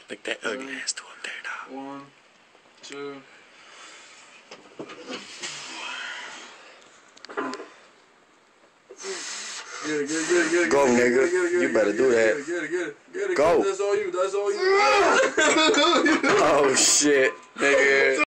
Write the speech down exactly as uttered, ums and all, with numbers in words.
Look that ugly ass to up there, dog. One, two. Get it, get it, get it, get it. Go, get it, nigga. Get it, get it, You get it, better get do it, that. Get it, get it, get it. Go. That's all you. That's all you. Oh shit, nigga.